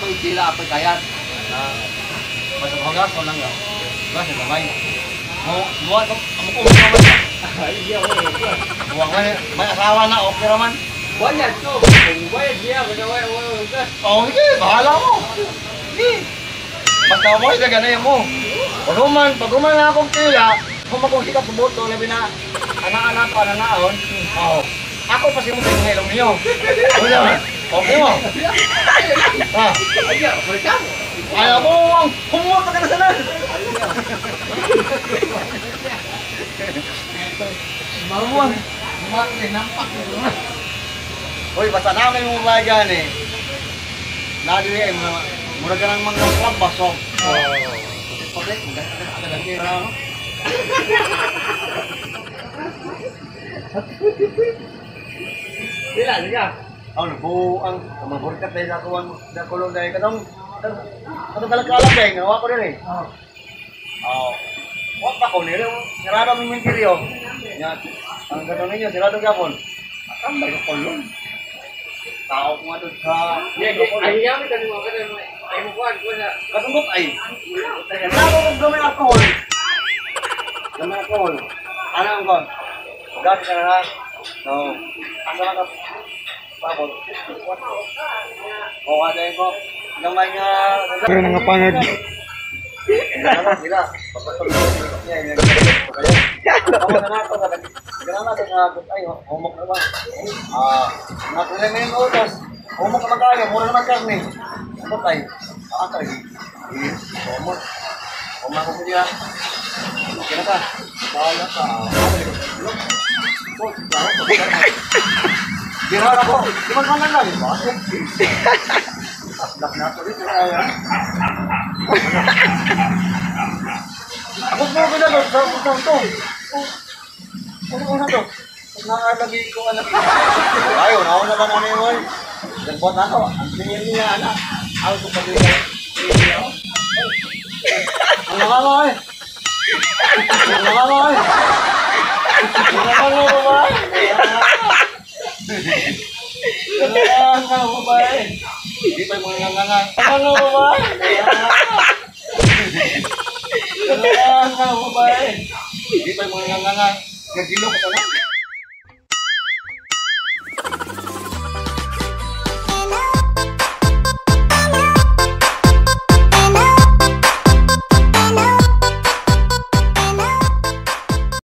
ako itila ako kayat. Masaghagas ko lang yun. Gas na gamay. Buwan ko, amo ko naman. Ay, di ako. Buwan man, may asawa na, okay naman. Buwan yan, so. Buwan yan, wala. Oh, sige, bahala mo. Sige. Basta mo, ganay mo. Pag-uman na akong tila, kung akong sikat sa boto, labi na, anak-anak ko, ananaon, ako pa si mo sa ilong niyo. Okay mo? Ayaw mo, humot ka na sana. Maruan. Nampak. Hoy, basta namin mo ba gani? Lagi eh, mura ka ng mga club baso. Okay, Bila juga. Ano po ang maburkat dahil na kulong dahil kanong kalakalang dahil nawa ko rin eh. Wag pa ko nila, sirado ang inventaryo. Ang gano'n ninyo, sirado gapon. Ang may kulong. Tao ko nga doon sa... Ay, yamin ka mo, ay mo kuhan ko na... Katungkot ay. Tao ko gamay alcohol. Gamay alcohol. Ano ang kuhan? Gati ka na lang. No. Asa lang ka... Babot. O, ada ko. Gamay nga... Pero nangapangag. Sila. Papatuloy niya. Ako na nato. Ganun natin nga. Ay, humok na ba? Nakulimin yung utos. Humok naman tayo. Mura naman karne. Humok tayo. Akay. Humok. Humok ko siya. Okay na ka. Bahala ka. Bihar ako. Di man kanan lang. Bakit? Aslak na ito dito. Ako po ko na doon. Sa utang to. Ano na to? Nakalagi ko anak. Ayaw, nauna ba muna yun? Nagbuat na ako. Ang tingin niya, anak. Ako ko pag ito. Ang nakama eh. Ang nakama eh. Ang nakama ba? Ang nakama ba eh. Hindi pa yung mga ngangangan. Ang nakama ba? Ang nakama ba eh. Hindi pa yung mga ngangangan. Nagilo ko na.